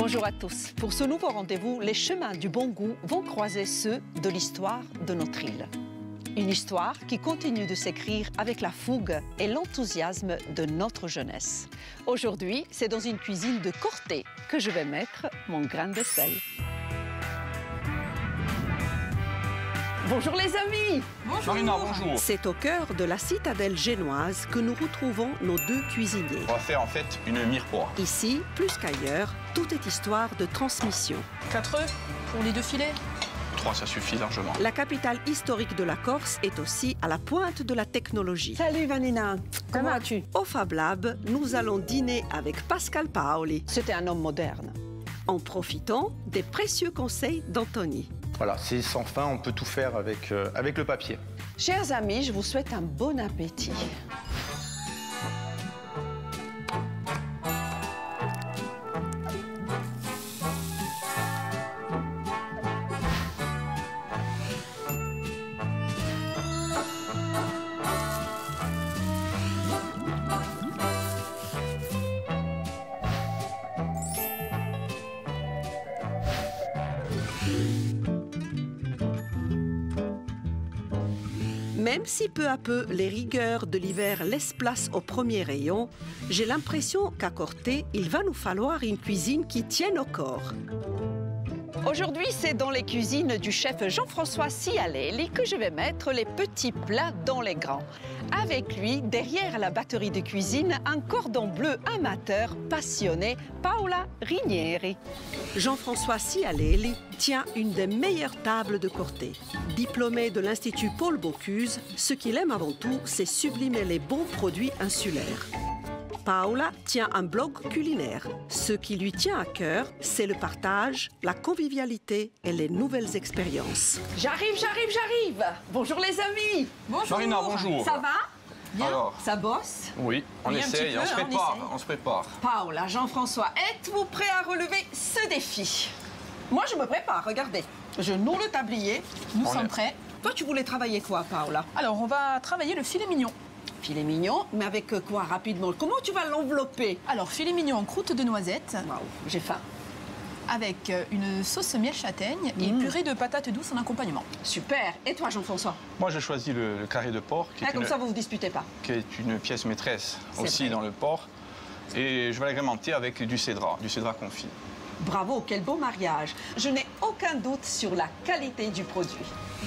Bonjour à tous. Pour ce nouveau rendez-vous, les chemins du bon goût vont croiser ceux de l'histoire de notre île. Une histoire qui continue de s'écrire avec la fougue et l'enthousiasme de notre jeunesse. Aujourd'hui, c'est dans une cuisine de Corté que je vais mettre mon grain de sel. Bonjour les amis! Bonjour Marina, bonjour! C'est au cœur de la citadelle génoise que nous retrouvons nos deux cuisiniers. On va faire en fait une mirepoix. Ici, plus qu'ailleurs, tout est histoire de transmission. 4 œufs pour les 2 filets? 3, ça suffit largement. La capitale historique de la Corse est aussi à la pointe de la technologie. Salut Vanina, comment vas-tu? Au Fab Lab, nous allons dîner avec Pascal Paoli. C'était un homme moderne. En profitant des précieux conseils d'Anthony. Voilà, c'est sans fin, on peut tout faire avec le papier. Chers amis, je vous souhaite un bon appétit. Même si peu à peu les rigueurs de l'hiver laissent place au premier rayon, j'ai l'impression qu'à Corté, il va nous falloir une cuisine qui tienne au corps. Aujourd'hui, c'est dans les cuisines du chef Jean-François Cialelli que je vais mettre les petits plats dans les grands. Avec lui, derrière la batterie de cuisine, un cordon bleu amateur passionné, Paola Rinieri. Jean-François Cialelli tient une des meilleures tables de Corté. Diplômé de l'Institut Paul Bocuse, ce qu'il aime avant tout, c'est sublimer les bons produits insulaires. Paola tient un blog culinaire. Ce qui lui tient à cœur, c'est le partage, la convivialité et les nouvelles expériences. J'arrive! Bonjour les amis! Bonjour! Marina, bonjour! Ça va? Bien? Alors, ça bosse? Oui, on essaye, on se prépare. Paola, Jean-François, êtes-vous prêts à relever ce défi? Moi, je me prépare, regardez. Je noue le tablier. Nous sommes prêts. Toi, tu voulais travailler quoi, Paola? Alors, on va travailler le filet mignon. Filet mignon, mais avec quoi rapidement? Comment tu vas l'envelopper? Alors, filet mignon en croûte de noisettes. Waouh, j'ai faim. Avec une sauce miel châtaigne et purée de patates douces en accompagnement. Super. Et toi, Jean-François? Moi, j'ai choisi le carré de porc, Comme ça, vous ne vous disputez pas. qui est une pièce maîtresse aussi vrai. dans le porc. Et je vais l'agrémenter avec du cédra confit. Bravo, quel beau mariage. Je n'ai aucun doute sur la qualité du produit.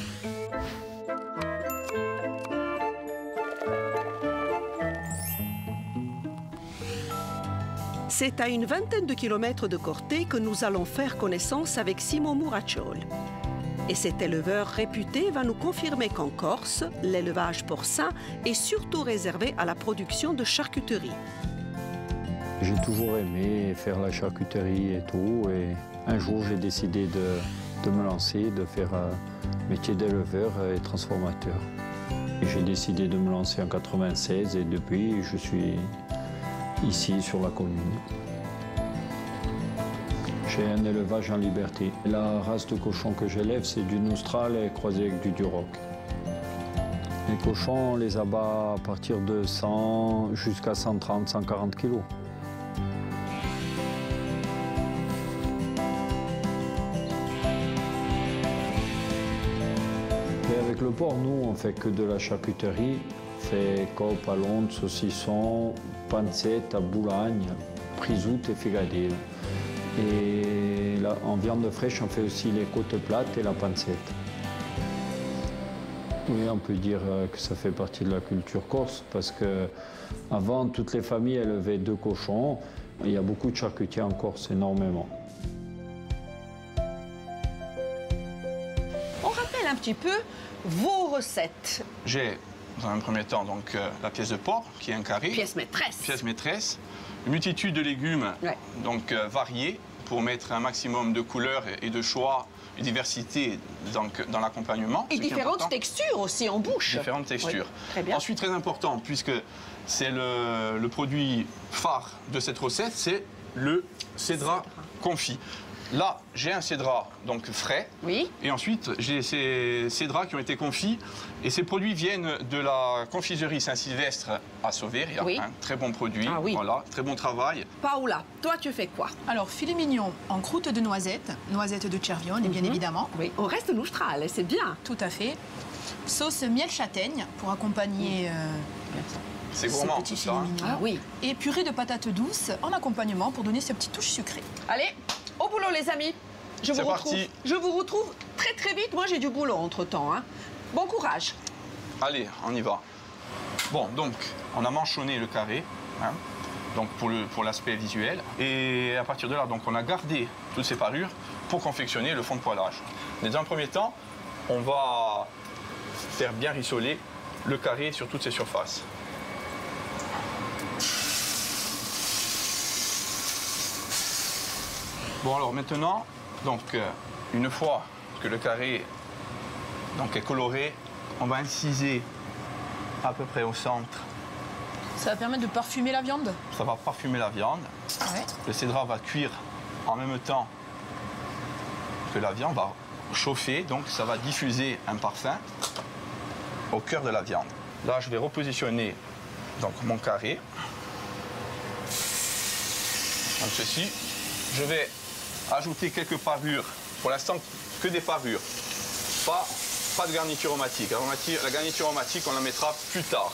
C'est à une vingtaine de kilomètres de Corté que nous allons faire connaissance avec Simon Muraccioli. Et cet éleveur réputé va nous confirmer qu'en Corse, l'élevage porcin est surtout réservé à la production de charcuterie. J'ai toujours aimé faire la charcuterie et tout. Et un jour, j'ai décidé de me lancer, de faire un métier d'éleveur et transformateur. J'ai décidé de me lancer en 96 et depuis, je suis ici sur la commune. J'ai un élevage en liberté. La race de cochons que j'élève, c'est du Austral et croisé avec du Duroc. Les cochons, on les abat à partir de 100 jusqu'à 130, 140 kilos. Et avec le porc, nous, on fait que de la charcuterie. On fait cope à l'onde, saucisson, pancette à boulogne, prisoute et figadelle. Et là, en viande fraîche, on fait aussi les côtes plates et la pancette. Oui, on peut dire que ça fait partie de la culture corse parce qu'avant, toutes les familles élevaient 2 cochons. Il y a beaucoup de charcutiers en Corse, énormément. On rappelle un petit peu vos recettes. J'ai, dans un premier temps, donc, la pièce de porc, qui est un carré. Pièce maîtresse. Pièce maîtresse. Une multitude de légumes, donc variés, pour mettre un maximum de couleurs et de choix et diversité donc, dans l'accompagnement. Et différentes textures aussi en bouche. Différentes textures. Oui, très bien. Ensuite, très important, puisque c'est le produit phare de cette recette, c'est le cédra confit. Là, j'ai un cédrat donc frais. Oui. Et ensuite, j'ai ces cédrats qui ont été confits. Et ces produits viennent de la confiserie Saint-Sylvestre à Sauveria. Oui. Très bon produit. Ah oui. Voilà, très bon travail. Paola, toi, tu fais quoi? Alors, filet mignon en croûte de noisettes de Cervione, bien évidemment. Oui, on reste noustral, c'est bien. Tout à fait. Sauce miel châtaigne pour accompagner C'est ces gourmand petits tout filets ça. mignons. Ah oui. Et purée de patates douces en accompagnement pour donner ces petites touches sucrées. Allez, au boulot, les amis. Je C'est vous retrouve. parti. Je vous retrouve très très vite. Moi, j'ai du boulot entre-temps. Hein. Bon courage. Allez, on y va. Bon, donc, on a manchonné le carré, hein, donc pour l'aspect visuel. Et à partir de là, donc, on a gardé toutes ces parures pour confectionner le fond de poêlage. Mais dans un premier temps, on va faire bien rissoler le carré sur toutes ses surfaces. Bon, alors maintenant, donc, une fois que le carré donc, est coloré, on va inciser à peu près au centre. Ça va permettre de parfumer la viande. Ça va parfumer la viande. Ouais. Le cédrat va cuire en même temps que la viande va chauffer, donc ça va diffuser un parfum au cœur de la viande. Là, je vais repositionner donc, mon carré. Comme ceci. Je vais ajouter quelques parures. Pour l'instant, que des parures. Pas de garniture aromatique. La garniture aromatique, on la mettra plus tard.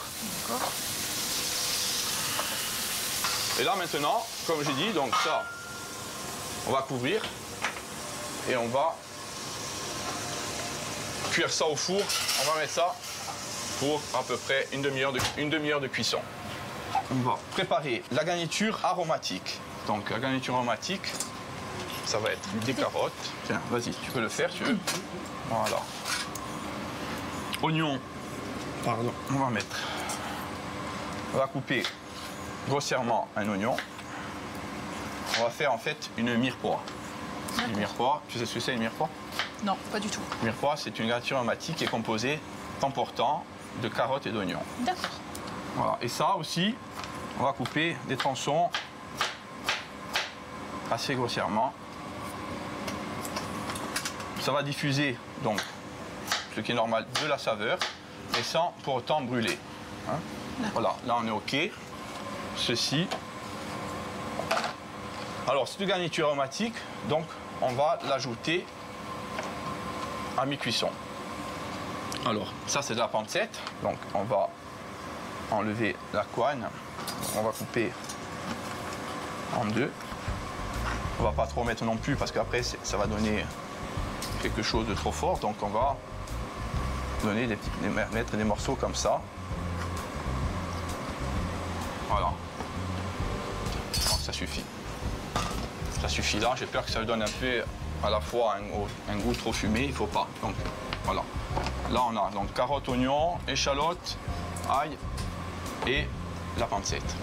Et là, maintenant, comme j'ai dit, donc ça, on va couvrir et on va cuire ça au four. On va mettre ça pour à peu près une demi-heure de cuisson. On va préparer la garniture aromatique. Donc, la garniture aromatique, ça va être des carottes. Tiens, vas-y, tu peux le faire, tu veux. Voilà. Oignon. Pardon. On va couper grossièrement un oignon. On va faire en fait une mirepoix. Une mirepoix, tu sais ce que c'est une mirepoix? Non, pas du tout. Une mirepoix, c'est une garniture aromatique qui est composée temps portant de carottes et d'oignons. D'accord. Voilà. Et ça aussi, on va couper des tronçons assez grossièrement. Ça va diffuser donc ce qui est normal de la saveur, mais sans pour autant brûler. Hein? Voilà, là on est OK. Ceci. Alors, cette garniture aromatique, donc on va l'ajouter à mi-cuisson. Alors, ça c'est de la pancette, donc on va enlever la coigne, on va couper en deux. On va pas trop mettre non plus parce qu'après ça va donner quelque chose de trop fort, donc on va mettre des morceaux comme ça. Voilà. Donc ça suffit. Ça suffit là, j'ai peur que ça donne un peu à la fois un goût trop fumé, il faut pas. Donc voilà. Là on a donc carottes, oignons, échalotes, ail et la pancette.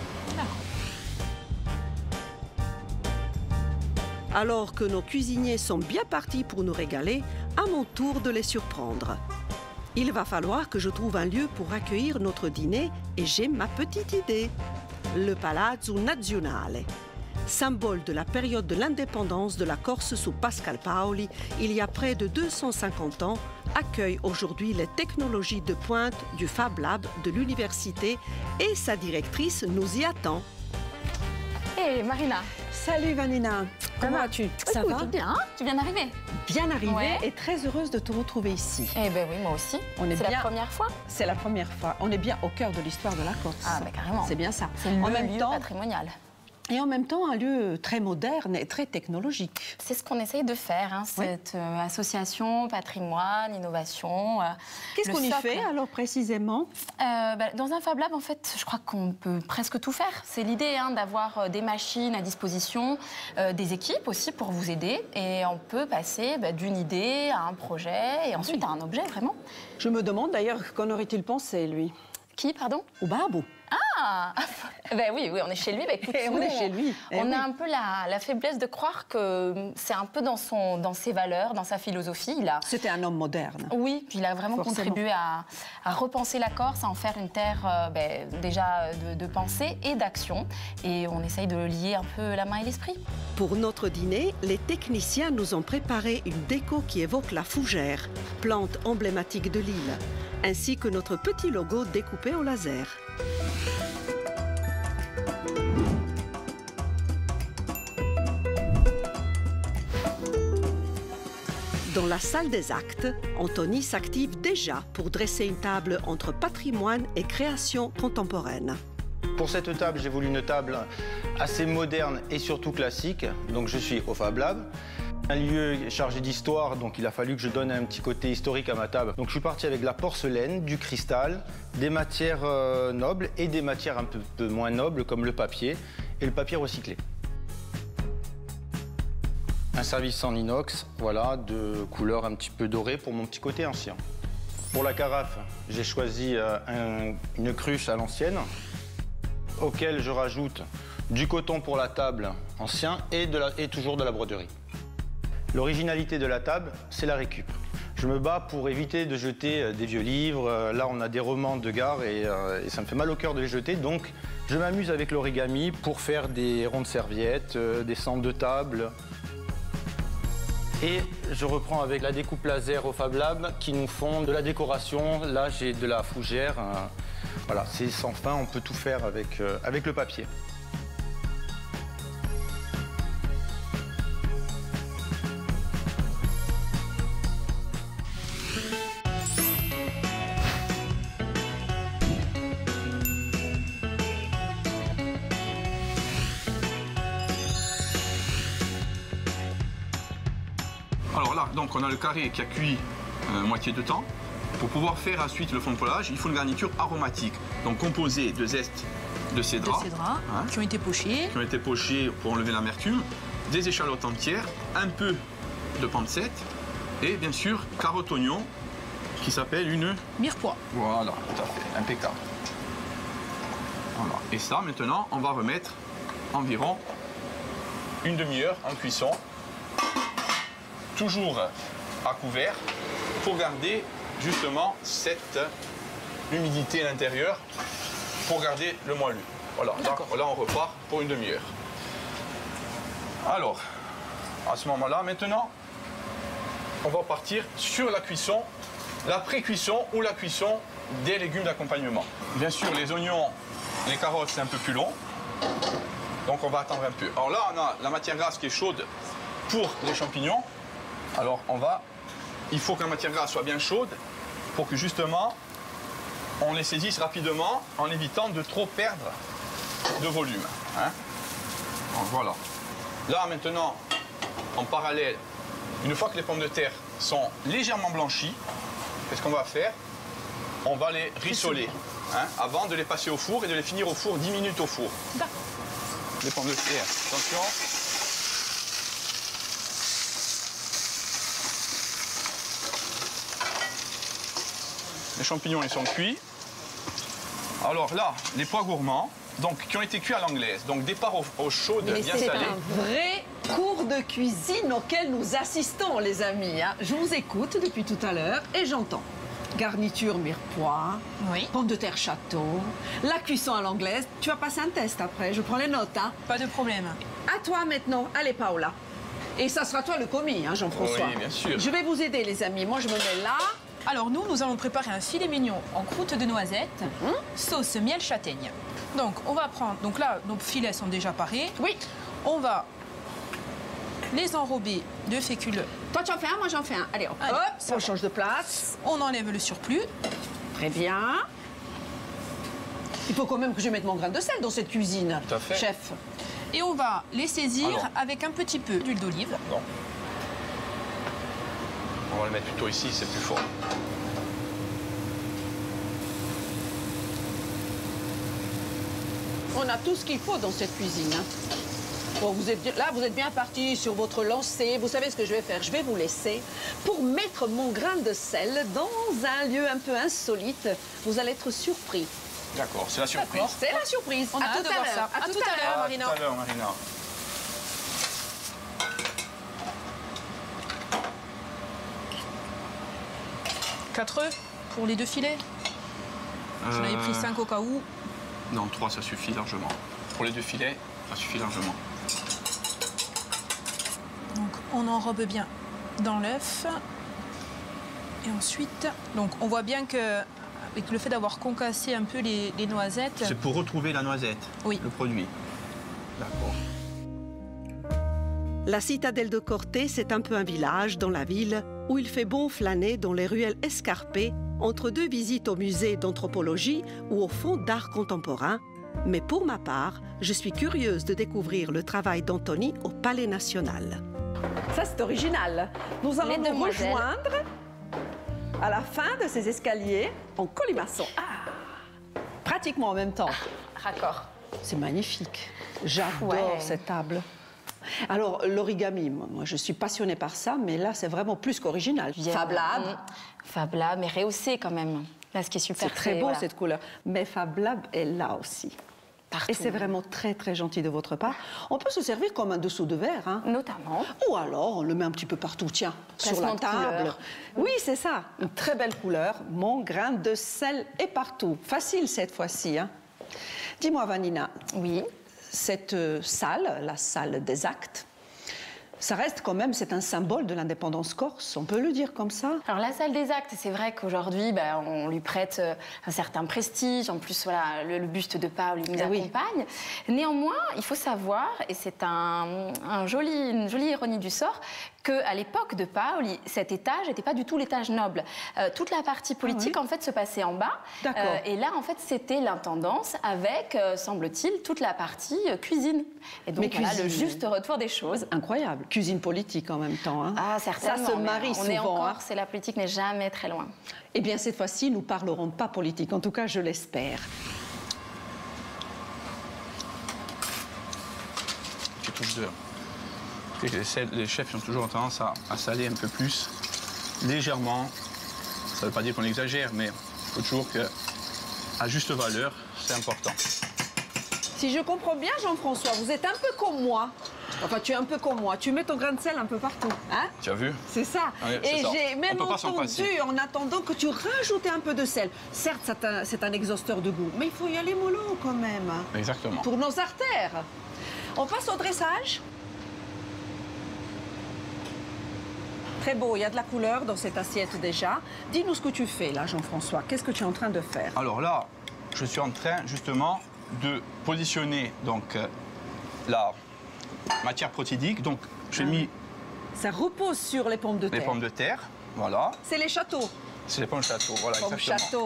Alors que nos cuisiniers sont bien partis pour nous régaler, à mon tour de les surprendre. Il va falloir que je trouve un lieu pour accueillir notre dîner et j'ai ma petite idée. Le Palazzo Nazionale. Symbole de la période de l'indépendance de la Corse sous Pascal Paoli, il y a près de 250 ans, accueille aujourd'hui les technologies de pointe du Fab Lab de l'université et sa directrice nous y attend. Hey Marina. Salut Vanina, comment vas-tu? Ça va bien, tu viens d'arriver. Bien arrivée Ouais. et très heureuse de te retrouver ici. Eh ben oui, moi aussi. On est C'est bien- la première fois. C'est la première fois. On est bien au cœur de l'histoire de la Corse. Ah bah carrément. C'est bien ça. C'est le En même lieu temps, patrimonial. et en même temps, un lieu très moderne et très technologique. C'est ce qu'on essaye de faire, hein, cette association patrimoine, innovation. Qu'est-ce le qu'on y socle. fait alors précisément? Dans un Fab Lab, en fait, je crois qu'on peut presque tout faire. C'est l'idée d'avoir des machines à disposition, des équipes aussi pour vous aider. Et on peut passer d'une idée à un projet et ensuite à un objet, vraiment. Je me demande d'ailleurs qu'en aurait-il pensé, lui? Qui, pardon? Au Babou. Ah Ah ben oui, on est chez lui. Ben, écoute, on est chez lui. On a un peu la faiblesse de croire que c'est un peu dans ses valeurs, dans sa philosophie. C'était un homme moderne. Oui, puis il a vraiment contribué à repenser la Corse, à en faire une terre déjà de pensée et d'action. Et on essaye de lier un peu la main et l'esprit. Pour notre dîner, les techniciens nous ont préparé une déco qui évoque la fougère, plante emblématique de l'île, ainsi que notre petit logo découpé au laser. Dans la salle des actes, Anthony s'active déjà pour dresser une table entre patrimoine et création contemporaine. Pour cette table, j'ai voulu une table assez moderne et surtout classique. Donc je suis au Fab Lab. Un lieu chargé d'histoire, donc il a fallu que je donne un petit côté historique à ma table. Donc je suis parti avec de la porcelaine, du cristal, des matières nobles et des matières un peu moins nobles comme le papier et le papier recyclé. Un service en inox, voilà, de couleur un petit peu dorée pour mon petit côté ancien. Pour la carafe, j'ai choisi une cruche à l'ancienne, auquel je rajoute du coton pour la table ancien et toujours de la broderie. L'originalité de la table, c'est la récup. Je me bats pour éviter de jeter des vieux livres. Là, on a des romans de gare et ça me fait mal au cœur de les jeter. Donc, je m'amuse avec l'origami pour faire des rondes serviettes, des centres de table. Et je reprends avec la découpe laser au Fab Lab qui nous font de la décoration. Là, j'ai de la fougère. Voilà, c'est sans fin, on peut tout faire avec le papier. Alors là, donc on a le carré qui a cuit moitié de temps. Pour pouvoir faire ensuite le fond de poêlage, il faut une garniture aromatique, donc composée de zeste de cédra, qui ont été pochés. Qui ont été pochés pour enlever l'amertume, des échalotes entières, un peu de pancette et bien sûr carotte oignon qui s'appelle une mirepoix. Voilà, tout à fait, impeccable. Voilà. Et ça, maintenant, on va remettre environ une demi-heure en cuisson, toujours à couvert, pour garder justement cette humidité à l'intérieur, pour garder le moelleux. Voilà, là on repart pour une demi-heure. Alors, à ce moment-là, maintenant, on va partir sur la cuisson, la pré-cuisson ou la cuisson des légumes d'accompagnement. Bien sûr, les oignons, les carottes, c'est un peu plus long, donc on va attendre un peu. Alors là, on a la matière grasse qui est chaude pour les champignons. Alors il faut que la matière grasse soit bien chaude pour que justement on les saisisse rapidement en évitant de trop perdre de volume. Hein. Donc voilà. Là maintenant, en parallèle, une fois que les pommes de terre sont légèrement blanchies, qu'est-ce qu'on va faire? On va les rissoler avant de les passer au four et de les finir au four 10 minutes au four. D'accord. Les pommes de terre, attention. Les champignons, ils sont cuits. Alors là, les pois gourmands, donc, qui ont été cuits à l'anglaise. Donc départ eau chaude, bien salée. C'est un vrai cours de cuisine auquel nous assistons, les amis. Hein. Je vous écoute depuis tout à l'heure et j'entends. Garniture mirepoix, pommes de terre château, la cuisson à l'anglaise. Tu vas passer un test après, je prends les notes. Hein. Pas de problème. À toi maintenant. Allez, Paola. Et ça sera toi le commis, hein, Jean-François. Oui, bien sûr. Je vais vous aider, les amis. Moi, je me mets là. Alors nous allons préparer un filet mignon en croûte de noisettes, sauce miel châtaigne. Donc on va prendre, donc là nos filets sont déjà parés. Oui. On va les enrober de fécule. Toi tu en fais un, moi j'en fais un. Allez, hop, on change de place. On enlève le surplus. Très bien. Il faut quand même que je mette mon grain de sel dans cette cuisine, tout à fait. Chef. Et on va les saisir avec un petit peu d'huile d'olive. Non. On va le mettre plutôt ici, c'est plus fort. On a tout ce qu'il faut dans cette cuisine. Bon, vous êtes bien parti sur votre lancée. Vous savez ce que je vais faire? Je vais vous laisser pour mettre mon grain de sel dans un lieu un peu insolite. Vous allez être surpris. D'accord, c'est la surprise. D'accord. C'est la surprise. On a hâte de voir ça. À tout à l'heure, Marina. À tout à l'heure, Marina. Quatre œufs pour les 2 filets. J'en avais pris 5 au cas où. Non, 3, ça suffit largement. Pour les 2 filets, ça suffit largement. Donc on enrobe bien dans l'œuf. Et ensuite, donc on voit bien que avec le fait d'avoir concassé un peu les noisettes. C'est pour retrouver la noisette, Oui. le produit. D'accord. La citadelle de Corté, c'est un peu un village dans la ville où il fait bon flâner dans les ruelles escarpées entre 2 visites au musée d'anthropologie ou au fond d'art contemporain. Mais pour ma part, je suis curieuse de découvrir le travail d'Anthony au Palais National. Ça, c'est original. Nous allons nous rejoindre à la fin de ces escaliers en colimaçon. Pratiquement en même temps. Raccord. C'est magnifique. J'adore Ouais. cette table. Alors, l'origami, moi, je suis passionnée par ça, mais là, c'est vraiment plus qu'original. Fab Lab, Fab Lab, mais rehaussé quand même. Là, ce qui est super, c'est très beau, voilà, cette couleur. Mais Fab Lab est là aussi. partout. Et c'est vraiment très, très gentil de votre part. On peut se servir comme un dessous de verre, hein. Notamment. Ou alors, on le met un petit peu partout, tiens, sur la Placement de table. couleur. Oui, c'est ça. Une très belle couleur. Mon grain de sel est partout. Facile cette fois-ci, hein. Dis-moi, Vanina, Oui. cette salle, la salle des actes, ça reste quand même, c'est un symbole de l'indépendance corse, on peut le dire comme ça. Alors la salle des actes, c'est vrai qu'aujourd'hui, on lui prête un certain prestige. En plus, voilà, le buste de Paoli nous accompagne. Néanmoins, il faut savoir, et c'est une jolie ironie du sort, qu'à l'époque de Paoli, cet étage n'était pas du tout l'étage noble. Toute la partie politique, en fait, se passait en bas. D'accord. Et là, en fait, c'était l'intendance avec, semble-t-il, toute la partie cuisine. Et donc, Mais voilà, le cuisine. juste retour des choses. Incroyable. Cuisine politique en même temps, hein. Ah, certainement. Ça se mais marie on est en souvent, hein. Corse et la politique n'est jamais très loin. Eh bien, cette fois-ci, nous parlerons pas politique. En tout cas, je l'espère. Tu touches de... Les chefs ont toujours tendance à saler un peu plus, légèrement. Ça ne veut pas dire qu'on exagère, mais il faut toujours qu'à juste valeur, c'est important. Si je comprends bien, Jean-François, vous êtes un peu comme moi. Enfin, tu es un peu comme moi. Tu mets ton grain de sel un peu partout, hein? Tu as vu? C'est ça. Ouais, c'est Et ça. j'ai même On peut pas s'en passer. entendu, en attendant, que tu rajoutais un peu de sel. Certes, c'est un exhausteur de goût, mais il faut y aller mollo quand même, hein, Exactement. pour nos artères. On passe au dressage. Très beau, il y a de la couleur dans cette assiette déjà. Dis-nous ce que tu fais là, Jean-François. Qu'est-ce que tu es en train de faire? Alors là, je suis en train justement de positionner donc, la matière protidique. Donc, j'ai mis Ça repose sur les pommes de terre. les pommes de terre. Voilà. C'est les châteaux. C'est les pommes château. Voilà, Pommes exactement. château.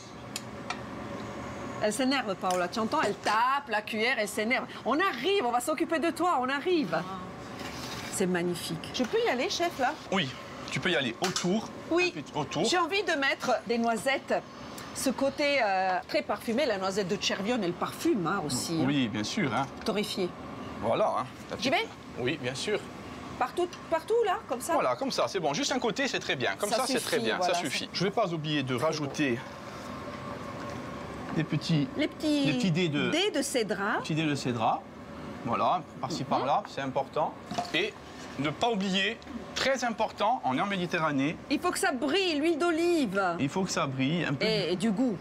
Elle s'énerve, Paola. Tu entends? Elle tape la cuillère, elle s'énerve. On arrive, on va s'occuper de toi, on arrive. C'est magnifique. Je peux y aller, chef, là? Oui, tu peux y aller autour. Oui. Un peu autour. J'ai envie de mettre des noisettes. Ce côté très parfumé, la noisette de Cervione, elle parfume hein, aussi. Oui, bien sûr. Hein. Torréfiée. Voilà. Hein. J'y vais? Oui, bien sûr. Partout, là, comme ça? Voilà, comme ça, c'est bon. Juste un côté, c'est très bien. Comme Ça ça, c'est suffit, très bien. voilà, ça suffit. Je ne vais pas oublier de rajouter des petits dés de cédra. petits dés de cédra. Voilà, par-ci, par-là, c'est important. Et ne pas oublier, très important, on est en Méditerranée, Il faut que ça brille, l'huile d'olive. il faut que ça brille un peu. Et du goût.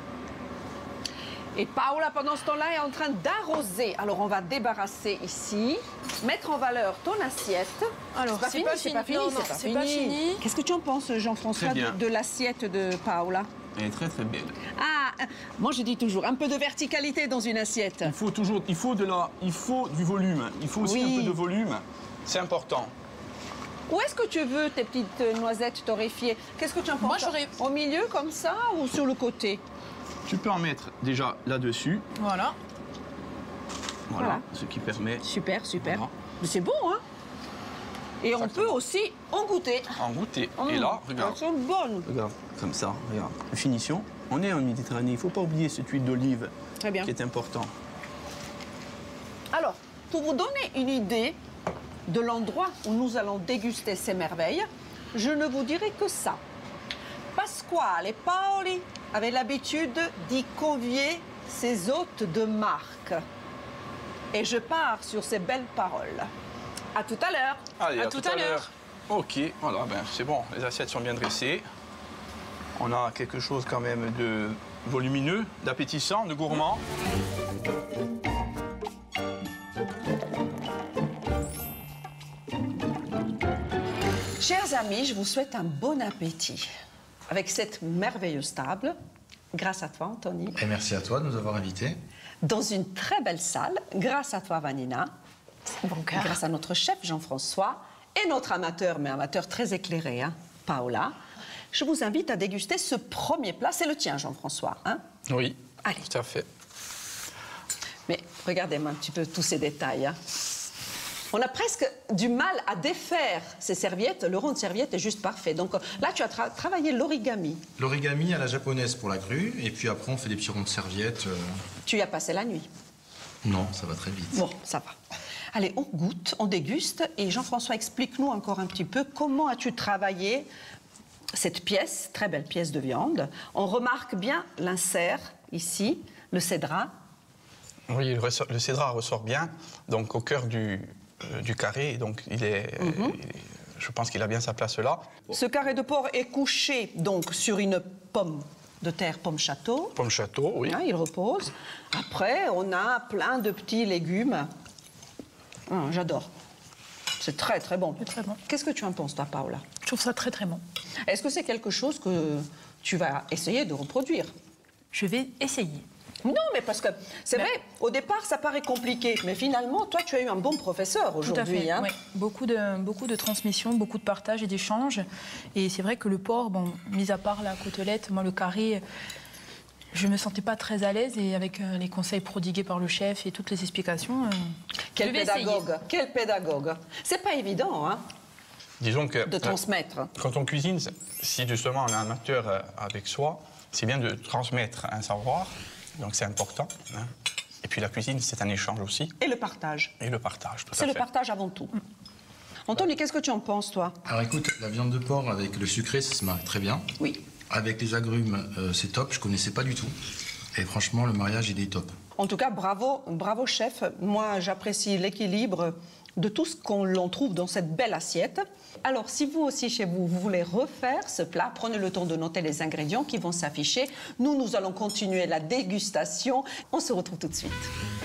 Et Paola, pendant ce temps-là, est en train d'arroser. Alors, on va débarrasser ici, mettre en valeur ton assiette. Alors, c'est pas fini, Non, non, c'est pas fini. Qu'est-ce que tu en penses, Jean-François, Très bien. de l'assiette de Paola? Elle est très très belle. Ah, moi je dis toujours, un peu de verticalité dans une assiette. Il faut du volume. Il faut aussi Oui. un peu de volume. C'est important. Où est-ce que tu veux tes petites noisettes torréfiées? Qu'est-ce que tu en penses? Moi, j'aurais- Au milieu, comme ça, ou sur le côté? Tu peux en mettre déjà là-dessus. Voilà. Voilà. Ce qui permet Super, super. Voilà. Mais c'est bon, hein? Et on peut aussi en goûter. en goûter. Et là, regarde. Elles sont bonnes. Regarde, comme ça, regarde. La finition. On est en Méditerranée, il ne faut pas oublier cette huile d'olive Très bien. qui est important. Alors, pour vous donner une idée de l'endroit où nous allons déguster ces merveilles, je ne vous dirai que ça. Pasquale Paoli avait l'habitude d'y convier ses hôtes de marque. Et je pars sur ces belles paroles. À tout à l'heure. Allez, À tout à l'heure. Ok, voilà, ben, c'est bon, les assiettes sont bien dressées. On a quelque chose quand même de volumineux, d'appétissant, de gourmand. Chers amis, je vous souhaite un bon appétit avec cette merveilleuse table, grâce à toi, Anthony, Et merci à toi de nous avoir invités. dans une très belle salle, grâce à toi, Vanina, Bon cœur. grâce à notre chef, Jean-François, et notre amateur, mais amateur très éclairé, hein, Paola. Je vous invite à déguster ce premier plat. C'est le tien, Jean-François, hein? Oui, Allez. tout à fait. Mais regardez-moi un petit peu tous ces détails, hein. On a presque du mal à défaire ces serviettes. Le rond de serviette est juste parfait. Donc là, tu as travaillé l'origami. L'origami à la japonaise pour la crue, et puis après on fait des petits ronds de serviettes. Tu y as passé la nuit. Non, ça va très vite. Bon, ça va. Allez, on goûte, on déguste. Et Jean-François, explique-nous encore un petit peu comment as-tu travaillé cette pièce, très belle pièce de viande. On remarque bien l'insert ici, le cédra. Oui, le cédra ressort bien, donc au cœur du carré, donc je pense qu'il a bien sa place là. Ce carré de porc est couché donc sur une pomme de terre, pomme château. Pomme château, oui. Hein, il repose. Après, on a plein de petits légumes. J'adore. C'est très, très bon. C'est très bon. Qu'est-ce que tu en penses, toi, Paola? Je trouve ça très très bon. Est-ce que c'est quelque chose que tu vas essayer de reproduire? Je vais essayer. Non, mais parce que c'est vrai, au départ, ça paraît compliqué. Mais finalement, toi, tu as eu un bon professeur Tout à aujourd'hui. fait. Hein. Oui. Beaucoup de transmissions, beaucoup de partage et d'échanges. Et c'est vrai que le porc, bon, mis à part la côtelette, moi le carré, je me sentais pas très à l'aise. Et avec les conseils prodigués par le chef et toutes les explications, Quel je vais essayer. pédagogue! Quel pédagogue! C'est pas évident, hein, Disons que de transmettre. quand on cuisine, si justement on a un amateur avec soi, c'est bien de transmettre un savoir, donc c'est important. Hein. Et puis la cuisine, c'est un échange aussi, Et le partage. et le partage, tout à C'est le fait. partage avant tout. Anthony, qu'est-ce que tu en penses, toi? Alors écoute, la viande de porc avec le sucré, ça se marie très bien. Oui. Avec les agrumes, c'est top, je connaissais pas du tout. Et franchement, le mariage, il est top. En tout cas, bravo, bravo, chef. Moi, j'apprécie l'équilibre de tout ce qu'on trouve dans cette belle assiette. Alors, si vous aussi, chez vous, vous voulez refaire ce plat, prenez le temps de noter les ingrédients qui vont s'afficher. Nous allons continuer la dégustation. On se retrouve tout de suite.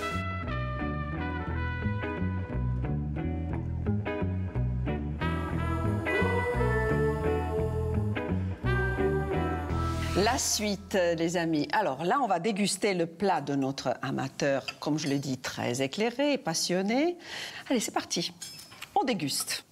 La suite, les amis. Alors là, on va déguster le plat de notre amateur, comme je l'ai dit, très éclairé et passionné. Allez, c'est parti. On déguste.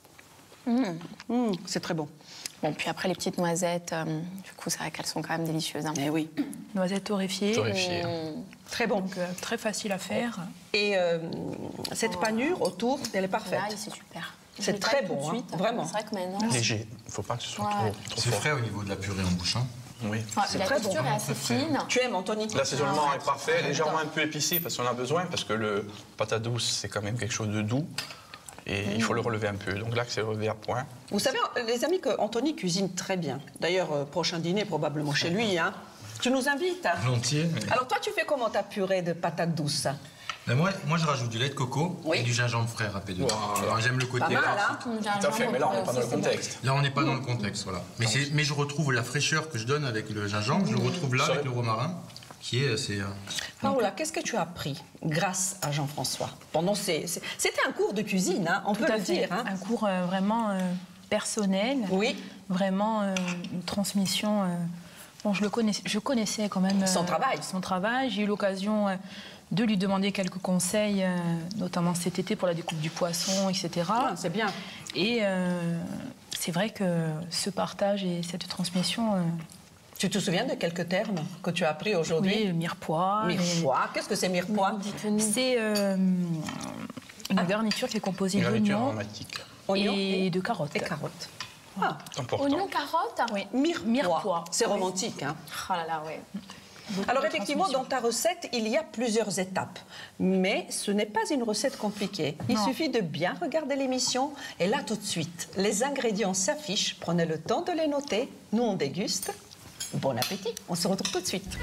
C'est très bon. Bon, puis après, les petites noisettes, du coup, c'est vrai qu'elles sont quand même délicieuses. Hein. Eh oui, noisettes torréfiées. Torréfié. très bon. Donc très facile à faire. Et cette panure autour, elle est parfaite. Là, c'est super. C'est Je l'ai très pas bon, tout de hein, suite. vraiment. C'est vrai que maintenant... Léger, il ne faut pas que ce soit Ouais. trop C'est fort. frais au niveau de la purée en bouche. Hein. Oui. Ouais, la très texture bon. est assez fine. Tu aimes, Anthony? L'assaisonnement est parfait, légèrement un peu épicé parce qu'on a besoin, parce que le patate douce, c'est quand même quelque chose de doux. Et il faut le relever un peu. Donc là, c'est relevé à point. Vous savez, les amis, que Anthony cuisine très bien. D'ailleurs, prochain dîner, probablement chez lui. Hein. Tu nous invites? Volontiers. Alors toi, tu fais comment ta purée de patates douces? Mais moi, je rajoute du lait de coco Oui. et du gingembre frais râpé dedans. Wow. Alors, j'aime le côté. Pas mal, hein? Tout à fait, mais là, on n'est pas dans le contexte. Là, on n'est pas dans le contexte, voilà. Mais je retrouve la fraîcheur que je donne avec le gingembre, je le retrouve là avec le romarin, qui est assez... Paola, qu'est-ce que tu as appris grâce à Jean-François pendant c'était un cours de cuisine, hein, on Tout peut à le fait. dire. Hein. Un cours vraiment personnel. Oui, Vraiment une transmission. Bon, je connaissais quand même Son travail. Son travail. J'ai eu l'occasion de lui demander quelques conseils, notamment cet été pour la découpe du poisson, etc. ah, c'est bien. Et c'est vrai que ce partage et cette transmission. Tu te souviens de quelques termes que tu as appris aujourd'hui? Oui, le mirepoix. Mirepoix, qu'est-ce que c'est mirepoix? C'est une garniture qui est composée Une garniture d'oignons aromatique. Oignons et de carottes. Et carottes. Ah, C'est important. Oignon, carotte. Oui. mirepoix. Mirepoix. C'est romantique. Hein. Oh là là, ouais. Beaucoup Alors de effectivement, transmission. dans ta recette, il y a plusieurs étapes. Mais ce n'est pas une recette compliquée. Il Non. suffit de bien regarder l'émission. Et là, tout de suite, les ingrédients s'affichent. Prenez le temps de les noter. Nous, on déguste. bon appétit. On se retrouve tout de suite.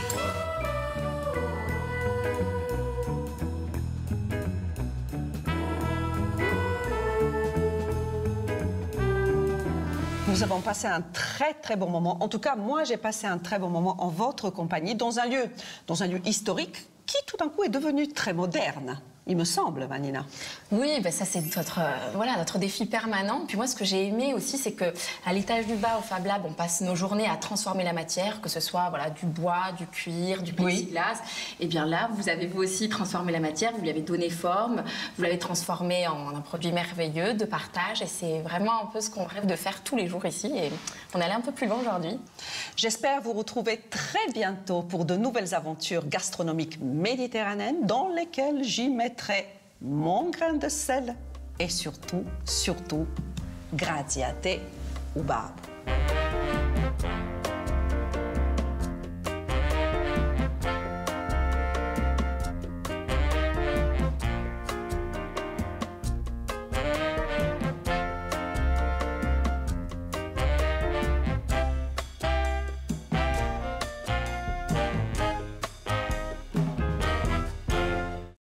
Nous avons passé un très bon moment. En tout cas, moi, j'ai passé un très bon moment en votre compagnie, dans un lieu historique qui, tout d'un coup, est devenu très moderne. Il me semble, Vanina. Oui, ben ça c'est notre défi permanent. Puis moi, ce que j'ai aimé aussi, c'est qu'à l'étage du bas, au Fab Lab, on passe nos journées à transformer la matière, que ce soit du bois, du cuir, du plexiglas. Et bien là, vous avez vous aussi transformé la matière, vous lui avez donné forme, vous l'avez transformé en un produit merveilleux de partage. Et c'est vraiment un peu ce qu'on rêve de faire tous les jours ici. Et on est allé un peu plus loin aujourd'hui. J'espère vous retrouver très bientôt pour de nouvelles aventures gastronomiques méditerranéennes dans lesquelles j'y mettrai mon grain de sel et surtout, grazie a te, Ubab.